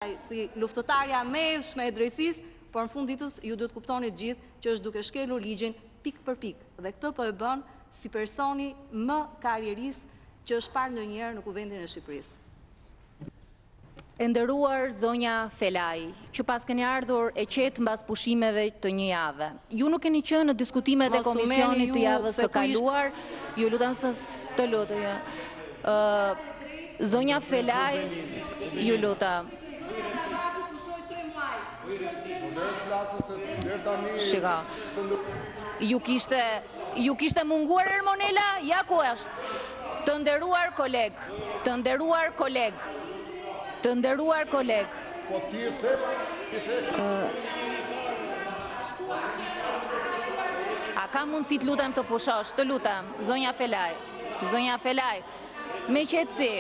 si luftëtarja me edhshme e drejtësisë, por në fund ditës ju duhet kuptoni gjithë që është duke shkelur ligjin pik për pik. Dhe këtë po e bën si personi më karrierist që është parë ndonjëherë në Kuvendin e Shqipërisë. E nderuar zonja Felaj, që pas keni ardhur e qetë mbas pushimeve të një jave. Ju nuk keni qenë në diskutimet e komisionit të javës së kaluar, ju lutem të lutem. Zonja Felaj, ju lutem. Shika. Ju kishte munguar Ermonela, ja ku është. Të nderuar koleg, të nderuar koleg. Të nderuar koleg. A ka mundësi të lutem të pushosh, të lutem, zonja Felaj. Zonja Felaj, me qetësi.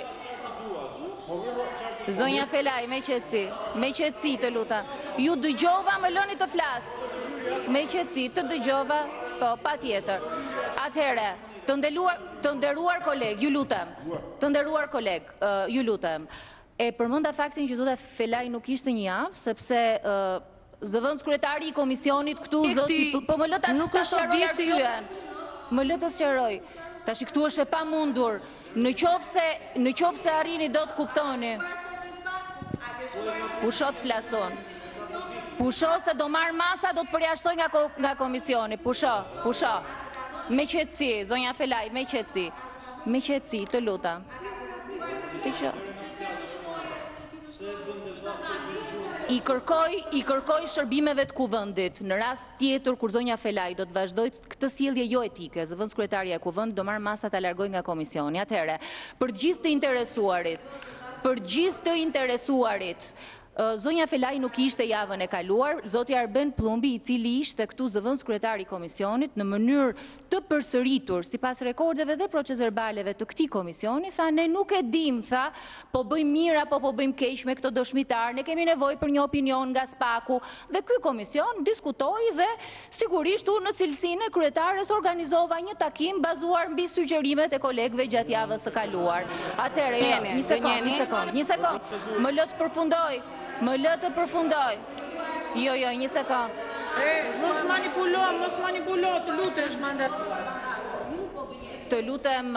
Zonja Felaj, me qetësi të lutem. Ju dëgjova, më lëni të flas. Me qetësi, të dëgjova, po, pa tjetër. Atëhere, të nderuar koleg, ju lutem. Të nderuar koleg, ju lutem. E përmenda faktin që zota Felaj nuk ishte një javë, sepse zëvendës kryetari i komisionit këtu zoti, po më lë ta sqaroj arsyen. Më lë të sqaroj. Tash këtu është e pamundur. Në qoftë se arrini do të kuptoni. Pusho të flason. Pusho se do marr masa, do të përjashtoj nga komisioni. Pusho. Me qetësi, zonja Felaj, me qetësi. Me qetësi, të lutem. Të që. I kërkoj shërbimeve të kuvendit. Në rast tjetër kur zonja Felaj do të vazhdojë këtë sjellje jo etike, zëvendës kryetaria e kuvendit do marr masa ta largoj nga komisioni. Atëherë, për të gjithë të interesuarit, zonja Felaj nuk ishte javën e kaluar, zoti Arben Plumbi, i cili ishte këtu zëvendës kryetari i komisionit, në mënyrë të përsëritur sipas rekordeve dhe proceverbалeve të këtij komisioni, tha ne nuk e dim, tha, po bëjmë mirë apo po bëjmë keq me këto dëshmitar, ne kemi nevojë për një opinion nga SPAK-u, dhe ky komision diskutoi dhe sigurisht unë në cilësinë e kryetares organizova një takim bazuar mbi sugjerimet e kolegëve gjatë javës së kaluar. Atëherë, një sekond. Më lë të përfundoj. Jo, një sekund. Mos manipulo, të lutem. Të lutem,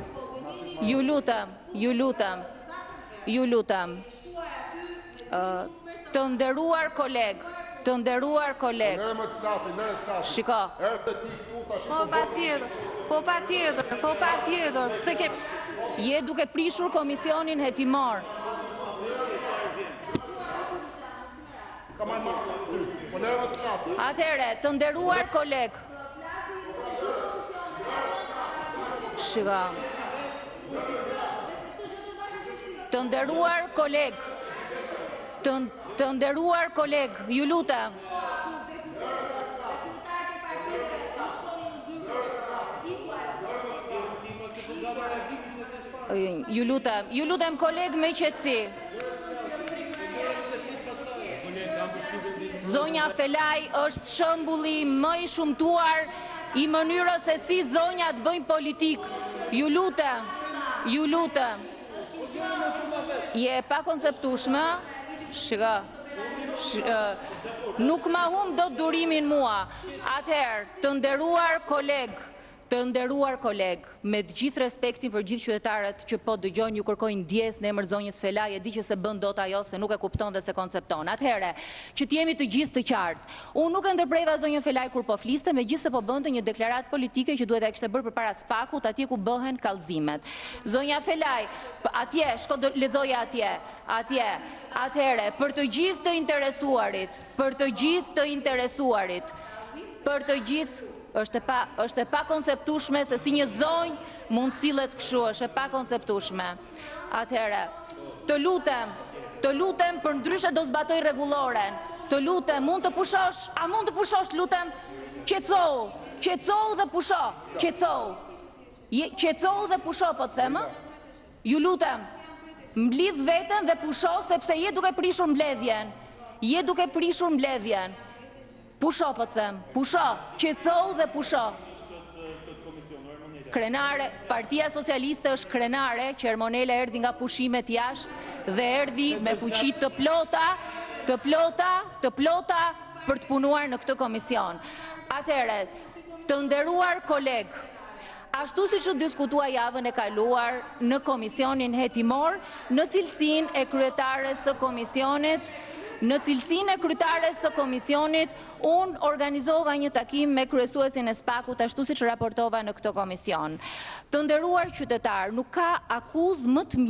ju lutem. Të nderuar koleg. Shiko. Po patjetër. Se ke je duke prishur komisionin hetimor. Atëherë, të nderuar koleg. Shika. Të nderuar koleg, ju lutem. Ju lutem koleg me qetësi. Zonja Felaj është shembulli më i shumtuar i mënyrës se si zonjat bëjnë politik. Ju lutem. Je pa konceptueshme. Shika. Nuk ma humb dot durimin mua. Atëherë, të nderuar koleg, me të gjithë respektin për gjithë qytetarët që po dëgjojnë, ju kërkojnë ndjes në emër zonjës Felaj, e di që se bën dot ajo se nuk e kupton dhe se koncepton. Atëherë, që t'jemi të gjithë të qartë. Unë nuk e ndërpreva zonjën Felaj kur po fliste, megjithëse po bënte një deklaratë politike që duhet e kishte bërë përpara SPAK-ut, atje ku bëhen kallëzimet. Zonja Felaj, atje, shko lexoja atje. Atëherë, për të gjithë është e pa konceptueshme se si një zonjë mund sillet kështu, është e pa konceptueshme. Atëherë, të lutem për ndryshe do zbatoj rregulloren. Të lutem, mund të pushosh, të lutem, qetësohu dhe pusho, qetësohu dhe pusho, po të themë, ju lutem, mblidh veten dhe pusho, sepse je duke prishur mbledhjen. Pusho, po të them, pusho, qetësohu dhe pusho. Krenare, Partia Socialiste është krenare, që Ermonela erdhi nga pushimet jashtë dhe erdhi me fuqi të plota për të punuar në këtë komision. Atëherë, të nderuar kolegë, ashtu siç u diskutua javën e kaluar në komisionin hetimor, në cilësinë e kryetares së komisionit, unë organizova një takim me kryesuesin e SPAK-ut, ashtu siç raportova në këtë komision. Të nderuar qytetar, nuk ka akuzë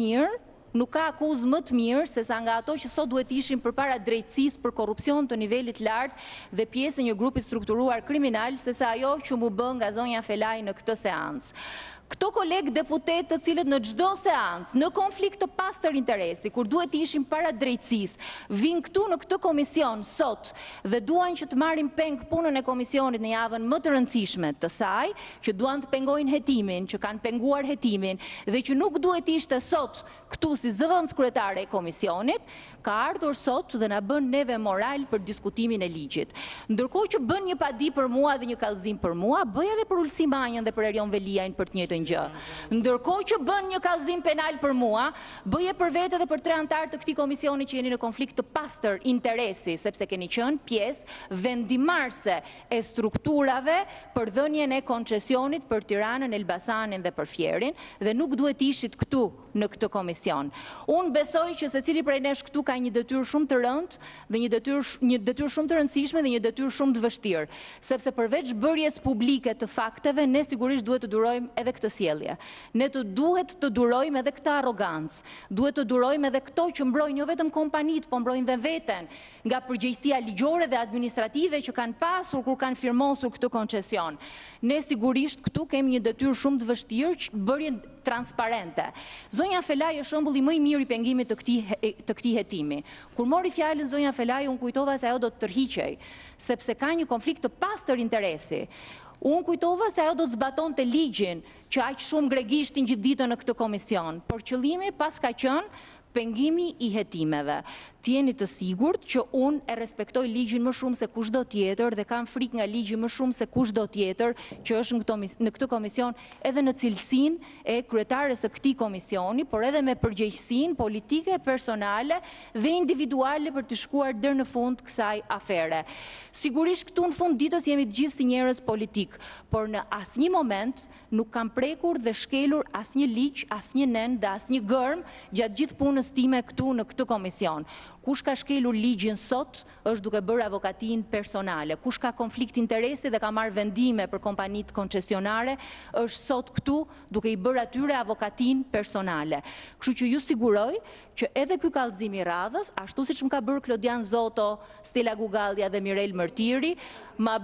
më të mirë se sa nga ato që sot duhet ishin përpara drejtësisë për korrupsion të nivelit lartë dhe pjesë e një grupi strukturuar kriminal, se sa ajo që mu bë nga zonja Felaj në këtë seancë. Këto kolegë deputet të cilët në çdo seancë, në konflikt të pastër interesi, kur duhet ishin para drejtësisë, vinë këtu në këtë komision sot dhe duan që të marrin peng punën e komisionit në javën më të rëndësishme të saj, që duan të pengojnë hetimin, që kanë penguar hetimin dhe që nuk duhet ishte sot këtu si zëvendës kryetare e komisionit, ka ardhur sot dhe na bën neve moral për diskutimin e ligjit. Ndërkohë që bën një padi për mua dhe një kallëzim për mua, bëj edhe për Ulsi Manjën dhe për Erion Veliajn për të njëjtën gjë. Ndërkohë që bën një kallëzim penal për mua, bëje për vete dhe për 3 anëtar të këtij komisioni që jeni në konflikt të pastër interesi, sepse keni qenë pjesë vendimarrëse e strukturave për dhënien e koncesionit për Tiranën, Elbasanin dhe për Fierin, dhe nuk duhet ishit këtu në këtë komision. Unë besoj që secili prej nesh këtu ka një detyrë shumë të rëndë dhe një detyrë shumë të rëndësishme dhe një detyrë shumë të vështirë, sepse përveç bërjes publike të fakteve, ne sigurisht duhet të durojmë edhe këtë sjellje. Ne duhet të durojmë edhe këtë arrogancë, duhet të durojmë edhe këto që mbrojnë jo vetëm kompanitë, po mbrojnë dhe veten nga përgjegjësia ligjore dhe administrative që kanë pasur kur kanë firmosur këtë koncesion. Ne sigurisht këtu kemi një detyrë shumë të vështirë, bërjen transparente. Zonja Felaj është shembulli më i mirë i pengimit të këtij hetimi. Kur mori fjalën zonja Felaj, unë kujtova se ajo do të tërhiqej, sepse ka një konflikt të pastër interesi. Unë kujtova se ajo do të zbatonte ligjin që aq shumë gregishtin gjithë ditën në këtë komision, por qëllimi pas ka qenë pengimi i hetimeve. T'jeni të sigurt që unë e respektoj ligjin më shumë se kushdo tjetër dhe kam frikë nga ligji më shumë se kushdo tjetër që është në këtë komision, edhe në cilësinë e kryetares së këtij komisioni, por edhe me përgjegjësinë politike, personale dhe individuale për të shkuar deri në fund kësaj afere. Sigurisht këtu në fund ditës jemi të gjithë si njerëz politik, por në asnjë moment nuk kam prekur dhe shkelur asnjë ligj, asnjë nen dhe asnjë gërm gjatë gjithë punës time këtu në këtë komision. Kush ka shkelur ligjin sot është duke bërë avokatin personale. Kush ka konflikt interesi dhe ka marrë vendime për kompanitë koncesionare është sot këtu duke i bërë atyre avokatin personale. Kështu që ju siguroj që edhe ky kallëzim i radhës, ashtu siç më ka bërë Klodian Zoto, Stella Gugallia dhe Mirel Mërtiri, ma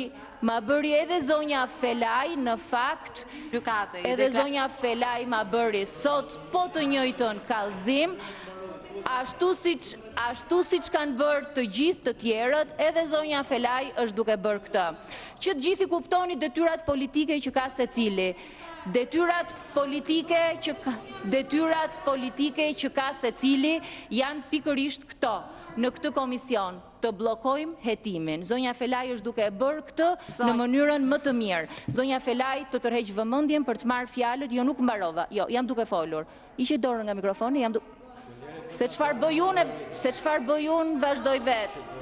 bëri edhe zonja Felaj në fakt, edhe zonja Felaj ma bëri sot po të njëjtën kallëzim. Ashtu siç kanë bërë të gjithë të tjerët, edhe zonja Felaj është duke bërë këtë. Që të gjithë i kuptoni detyrat politike që ka secili. Detyrat politike që ka secili janë pikërisht këto. Në këtë komision të bllokojmë hetimin. Zonja Felaj është duke bërë këtë në mënyrën më të mirë. Zonja Felaj të tërheq vëmendjen për të marrë fjalët, jo nuk mbarova. Jo, jam duke folur. Hiqi dorën nga mikrofoni, Se çfarë bëj unë, vazhdoj vetë.